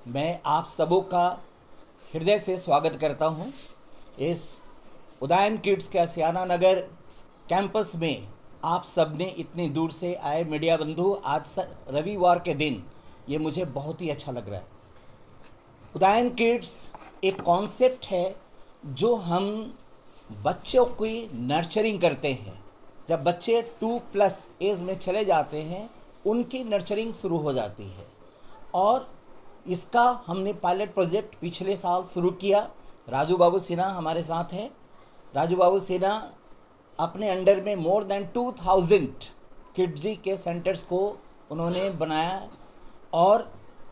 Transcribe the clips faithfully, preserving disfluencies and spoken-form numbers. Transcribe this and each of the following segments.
मैं आप सबों का हृदय से स्वागत करता हूं। इस उदयन किड्स के आसियाना नगर कैंपस में आप सब ने इतनी दूर से आए मीडिया बंधु, आज रविवार के दिन ये मुझे बहुत ही अच्छा लग रहा है। उदयन किड्स एक कॉन्सेप्ट है जो हम बच्चों की नर्चरिंग करते हैं। जब बच्चे टू प्लस एज में चले जाते हैं उनकी नर्चरिंग शुरू हो जाती है और इसका हमने पायलट प्रोजेक्ट पिछले साल शुरू किया। राजू बाबू सिन्हा हमारे साथ हैं। राजू बाबू सिन्हा अपने अंडर में more than two thousand Kidzee के सेंटर्स को उन्होंने बनाया और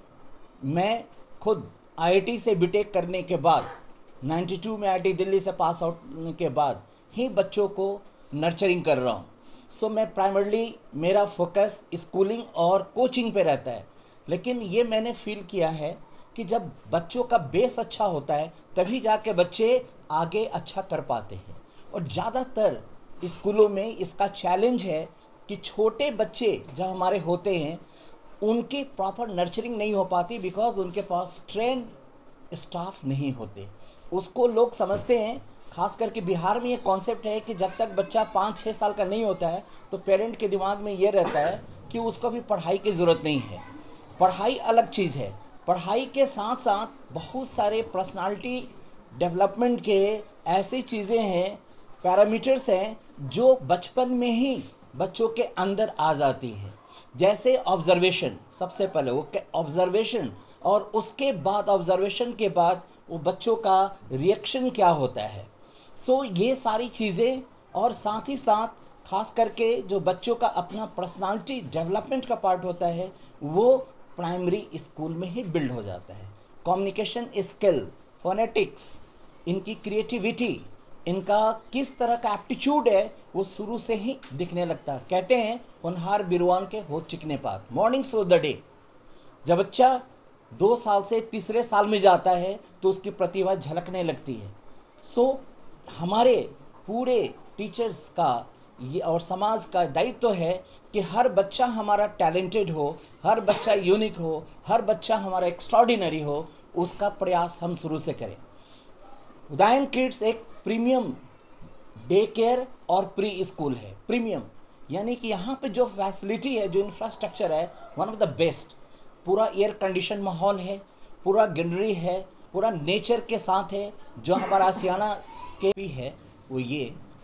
मैं खुद आईआईटी से बीटेक करने के बाद बानवे में आईआईटी दिल्ली से पास आउट होने के बाद ही बच्चों को नर्चरिंग कर रहा हूँ। सो मैं प्राइमरली मेरा फोकस स्कूलिंग और कोचिंग पे रहता है, लेकिन ये मैंने फील किया है कि जब बच्चों का बेस अच्छा होता है तभी जाके बच्चे आगे अच्छा कर पाते हैं। और ज़्यादातर स्कूलों में इसका चैलेंज है कि छोटे बच्चे जब हमारे होते हैं उनकी प्रॉपर नर्चरिंग नहीं हो पाती, बिकॉज उनके पास ट्रेन स्टाफ नहीं होते। उसको लोग समझते हैं, खास करके बिहार में ये कॉन्सेप्ट है कि जब तक बच्चा पाँच छः साल का नहीं होता है तो पेरेंट के दिमाग में ये रहता है कि उसको भी पढ़ाई की ज़रूरत नहीं है। पढ़ाई अलग चीज़ है, पढ़ाई के साथ साथ बहुत सारे पर्सनालिटी डेवलपमेंट के ऐसी चीज़ें हैं, पैरामीटर्स हैं जो बचपन में ही बच्चों के अंदर आ जाती है। जैसे ऑब्जर्वेशन, सबसे पहले वो ऑब्जर्वेशन और उसके बाद ऑब्जर्वेशन के बाद वो बच्चों का रिएक्शन क्या होता है। सो ये सारी चीज़ें और साथ ही साथ खास करके जो बच्चों का अपना पर्सनालिटी डेवलपमेंट का पार्ट होता है वो प्राइमरी स्कूल में ही बिल्ड हो जाता है। कम्युनिकेशन स्किल, फोनेटिक्स, इनकी क्रिएटिविटी, इनका किस तरह का एप्टीट्यूड है वो शुरू से ही दिखने लगता है। कहते हैं होनहार बिरवान के हो चिकने पात, मॉर्निंग सो द डे। जब बच्चा दो साल से तीसरे साल में जाता है तो उसकी प्रतिभा झलकने लगती है। सो हमारे पूरे टीचर्स का ये और समाज का दायित्व तो है कि हर बच्चा हमारा टैलेंटेड हो, हर बच्चा यूनिक हो, हर बच्चा हमारा एक्स्ट्राऑर्डिनरी हो, उसका प्रयास हम शुरू से करें। उदयन किड्स एक प्रीमियम डे केयर और प्री स्कूल है। प्रीमियम यानी कि यहाँ पे जो फैसिलिटी है, जो इंफ्रास्ट्रक्चर है, वन ऑफ द बेस्ट। पूरा एयर कंडीशन माहौल है, पूरा ग्रीनरी है, पूरा नेचर के साथ है। जो हमारा आसियाना के भी है वो ये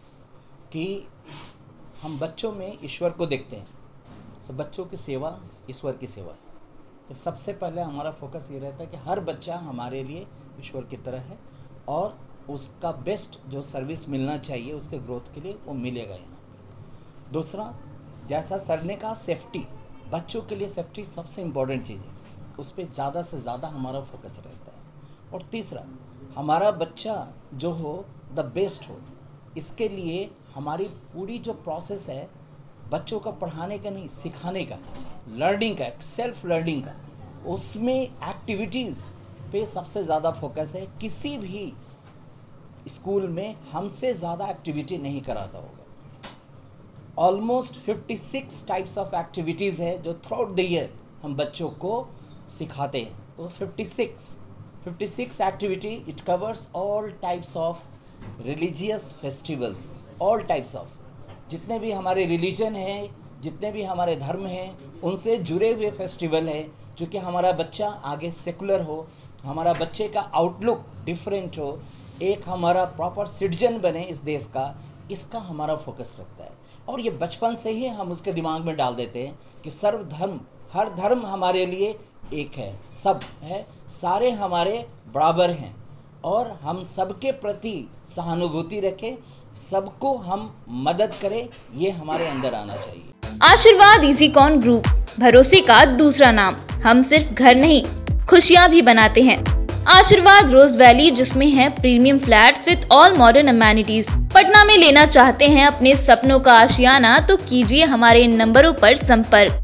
कि हम बच्चों में ईश्वर को देखते हैं। सब बच्चों की सेवा ईश्वर की सेवा। तो सबसे पहले हमारा फोकस ये रहता है कि हर बच्चा हमारे लिए ईश्वर की तरह है और उसका बेस्ट जो सर्विस मिलना चाहिए उसके ग्रोथ के लिए वो मिलेगा यहाँ पे। दूसरा, जैसा सर ने कहा, सेफ्टी, बच्चों के लिए सेफ्टी सबसे इम्पोर्टेंट चीज़ है, उस पर ज़्यादा से ज़्यादा हमारा फोकस रहता है। और तीसरा, हमारा बच्चा जो हो द बेस्ट हो, इसके लिए हमारी पूरी जो प्रोसेस है बच्चों का पढ़ाने का नहीं, सिखाने का, लर्निंग का, सेल्फ लर्निंग का, उसमें एक्टिविटीज़ पे सबसे ज़्यादा फोकस है। किसी भी स्कूल में हमसे ज़्यादा एक्टिविटी नहीं कराता होगा। ऑलमोस्ट छप्पन टाइप्स ऑफ एक्टिविटीज़ है जो थ्रू आउट द ईयर हम बच्चों को सिखाते हैं। तो छप्पन छप्पन activity, it covers all types of religious festivals, all types of, जितने भी हमारे रिलीजन हैं, जितने भी हमारे धर्म हैं, उनसे जुड़े हुए फेस्टिवल हैं, जो कि हमारा बच्चा आगे सेकुलर हो, हमारा बच्चे का आउटलुक डिफरेंट हो, एक हमारा प्रॉपर सिटीजन बने इस देश का, इसका हमारा फोकस रखता है। और ये बचपन से ही हम उसके दिमाग में डाल देते हैं कि सर्वधर्म, हर धर्म हमारे लिए एक है, सब है, सारे हमारे बराबर हैं और हम सबके प्रति सहानुभूति रखें, सबको हम मदद करें, ये हमारे अंदर आना चाहिए। आशीर्वाद इजीकॉन ग्रुप, भरोसे का दूसरा नाम। हम सिर्फ घर नहीं, खुशियां भी बनाते हैं। आशीर्वाद रोज वैली, जिसमें है premium flats with all modern amenities. Patna में लेना चाहते हैं अपने सपनों का आशियाना तो कीजिए हमारे इन नंबरों पर संपर्क।